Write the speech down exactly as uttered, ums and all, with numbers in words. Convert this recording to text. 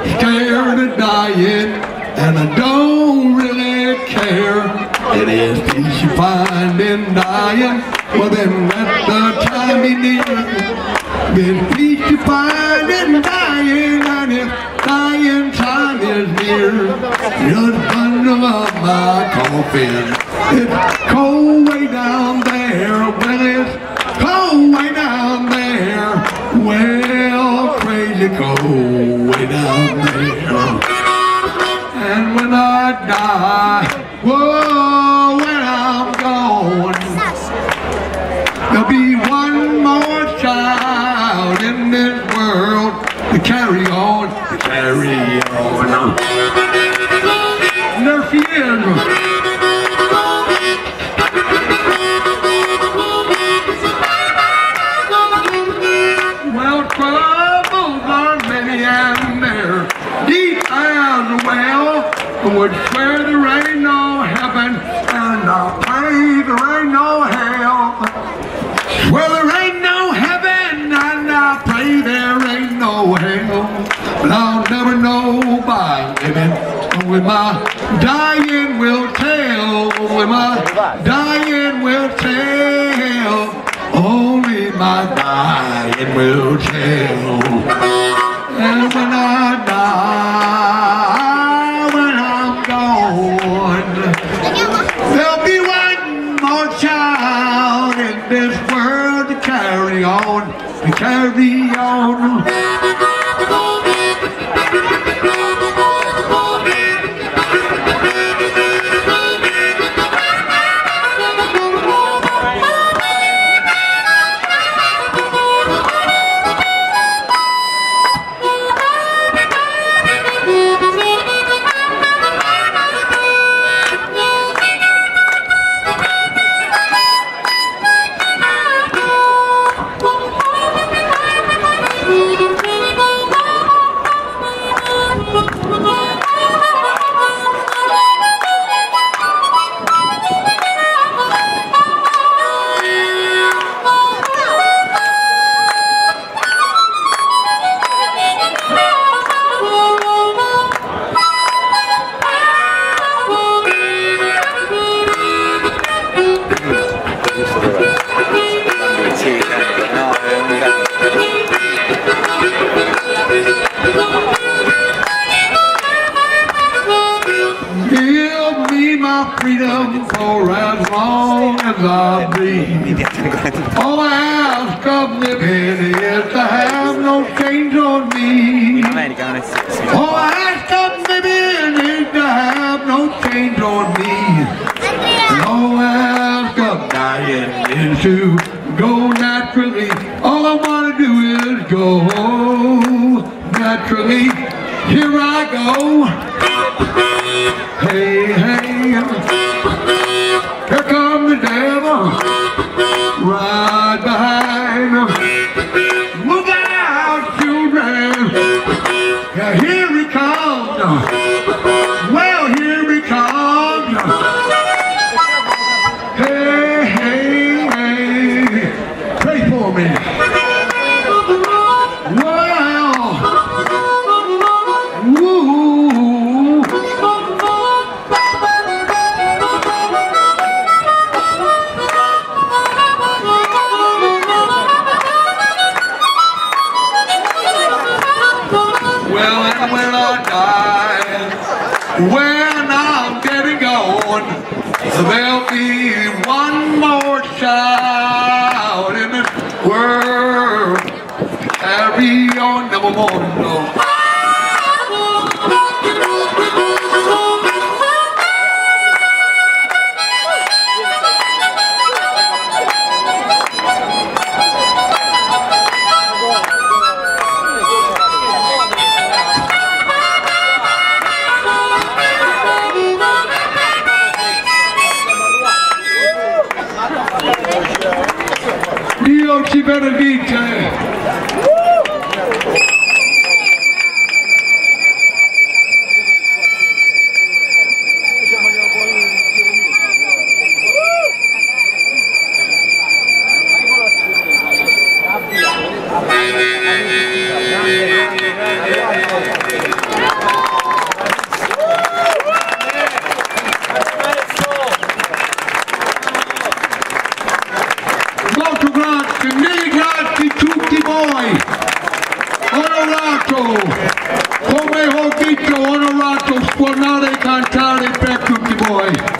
scared of dying, and I don't really care. It is peace you find in dying, well then let the time be near. It's peace you find in dying, and if dying time is near, just under my coffin. It's cold way down there, well it's cold way down there, well crazy cold way down there. And when I die, whoa, when I'm gone, there'll be one more child in this world to carry on, to carry on. And there she is. Well, troubles are many and they're deep as well. I would swear there ain't no heaven, and I pray there ain't no hell. Well, there ain't no heaven, and I pray there ain't no hell. But I'll never know by living. With my dying will tell. With my dying will tell. Only my dying will tell. And when I die, when I'm gone, there'll be one more child in this world to carry on, to carry on. Freedom for as long as I breathe. All I ask of living is to have no change on me. All I ask of living is to have no change on me. All I ask of dying is to go naturally. All I want to do is go naturally. Here I go. Hey, hey. Here comes the devil, right behind. Look out, children. Yeah, here he comes. Well, here he comes. Hey, hey, hey. Pray for me. When I'm dead and gone, there'll be one more child in this world. Carry on, never more to know. Adriano Siberna. onorato suonare e cantare per tutti voi.